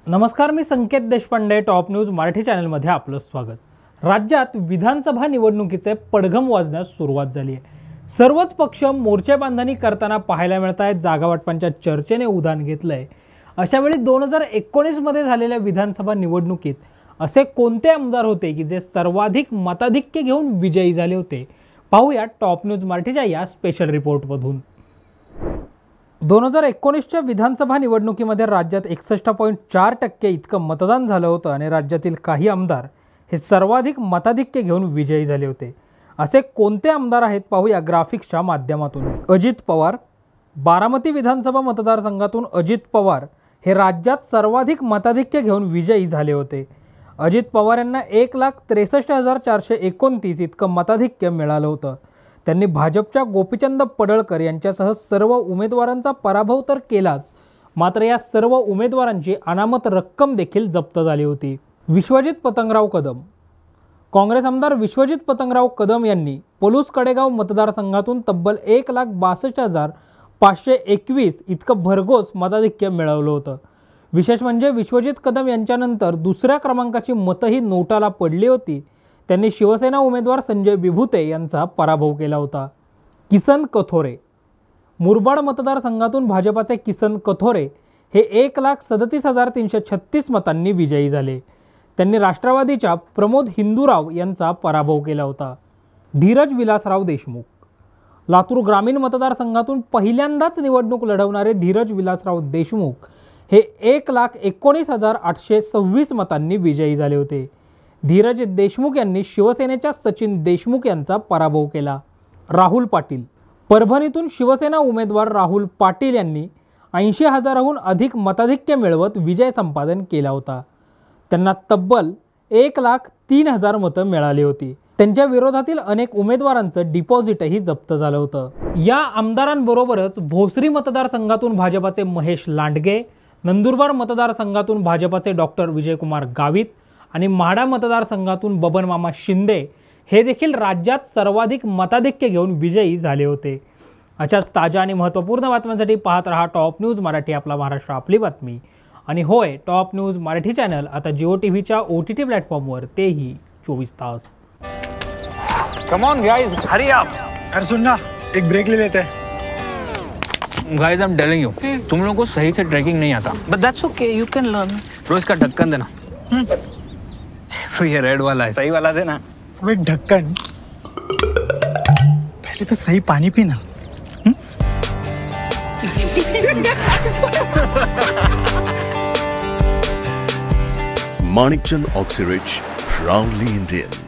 नमस्कार, मी Sanket Deshpande. Top news Marathi चॅनलमध्ये आपलं स्वागत. राज्यात विधानसभा निवडणुकीचे पडघम वाजण्यास सुरुवात झाली आहे. सर्वच पक्ष मोर्चे बांधणी करताना पाहायला मिळत आहेत. जागा वाटपांच्या चर्चेने उधाण घेतलंय. अशावेळी 2019 मध्ये झालेल्या विधानसभा निवडणुकीत असे कोणते आमदार होते की जे सर्वाधिक मताधिक्य घेऊन विजयी झाले होते? पाहूया टॉप न्यूज मराठीच्या या स्पेशल रिपोर्टमधून. 2019च्या विधानसभा निवडणुकीमध्ये राज्यात 61.4% इतकं मतदान झालं होतं आणि राज्यातील काही आमदार हे सर्वाधिक मताधिक्य घेऊन विजयी झाले होते. असे कोणते आमदार आहेत पाहूया ग्राफिक्सच्या माध्यमातून. अजित पवार. बारामती विधानसभा मतदारसंघातून अजित पवार हे राज्यात सर्वाधिक मताधिक्य घेऊन विजयी झाले होते. अजित पवार यांना 1,63,429 इतकं मताधिक्य मिळालं होतं. त्यांनी भाजपच्या गोपीचंद पडळकर यांच्यासह सर्व उमेदवारांचा पराभव तर केलाच, मात्र या सर्व उमेदवारांची अनामत रक्कम देखील जप्त झाली होती. विश्वजित पतंगराव कदम. काँग्रेस आमदार विश्वजित पतंगराव कदम यांनी पलूस कडेगाव मतदारसंघातून तब्बल 1,62,521 इतकं भरघोस मताधिक्य मिळवलं होतं. विशेष म्हणजे विश्वजित कदम यांच्यानंतर दुसऱ्या क्रमांकाची मतही नोटाला पडली होती. त्यांनी शिवसेना उमेदवार संजय विभूते यांचा पराभव केला होता. किसन कथोरे. मुरबाड मतदारसंघातून भाजपाचे किसन कथोरे हे 1,37,336 मतांनी विजयी झाले. त्यांनी राष्ट्रवादीच्या प्रमोद हिंदूराव यांचा पराभव केला होता. धीरज विलासराव देशमुख. लातूर ग्रामीण मतदारसंघातून पहिल्यांदाच निवडणूक लढवणारे धीरज विलासराव देशमुख हे 1,19,826 मतांनी विजयी झाले होते. धीरज देशमुख यांनी शिवसेनेच्या सचिन देशमुख यांचा पराभव केला. राहुल पाटील. परभणीतून शिवसेना उमेदवार राहुल पाटील यांनी 80,000हून अधिक मताधिक्य मिळवत विजय संपादन केला होता. त्यांना तब्बल 1,03,000 मतं मिळाली होती. त्यांच्या विरोधातील अनेक उमेदवारांचं डिपॉझिटही जप्त झालं होतं. या आमदारांबरोबरच भोसरी मतदारसंघातून भाजपाचे महेश लांडगे, नंदुरबार मतदारसंघातून भाजपाचे डॉक्टर विजयकुमार गावित आणि म्हाडा मतदारसंघातून बबन मामा शिंदे हे देखील राज्यात सर्वाधिक मताधिक्य घेऊन विजयी झाले होते. अशाच ताज्या आणि महत्त्वपूर्ण बातम्यांसाठी पाहत रहा टॉप न्यूज मराठी, आपला महाराष्ट्र आपली बातमी. आणि होय, टॉप न्यूज मराठी चॅनल आता जिओ टीव्हीच्या OTT प्लॅटफॉर्मवर, तेही 24 तास. Come on guys, hurry up. यार सुन ना, एक ब्रेक ले लेते हैं. Guys, I am telling you, तुम लोगों को सही से ट्रैकिंग नहीं आता. But that's okay, you can learn. रोज का ढक्कन देना. ये रेड वाला है, सही वाला देना. अबे ढक्कन, पहले तो सही पानी पीना. Manikchand Oxyrich, proudly Indian.